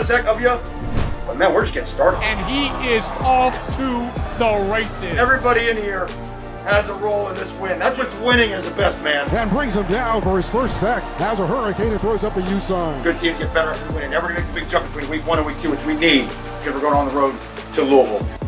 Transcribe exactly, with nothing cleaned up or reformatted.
honest heck of you. But man, we're just getting started. And he is off to the races. Everybody in here has a role in this win. That's what's winning as the best man. And brings him down for his first sack as a Hurricane and throws up the U sign. Good teams get better after winning. Everybody makes a big jump between week one and week two, which we need because we're going on the road to Louisville.